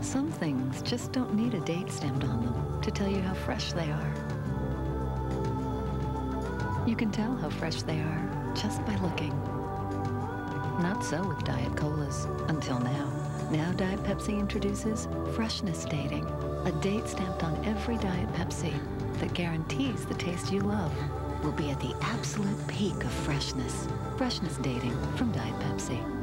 Some things just don't need a date stamped on them to tell you how fresh they are. You can tell how fresh they are just by looking. Not so with Diet Colas, until now. Now Diet Pepsi introduces Freshness dating, a date stamped on every Diet Pepsi that guarantees the taste you love will be at the absolute peak of freshness. Freshness dating from Diet Pepsi.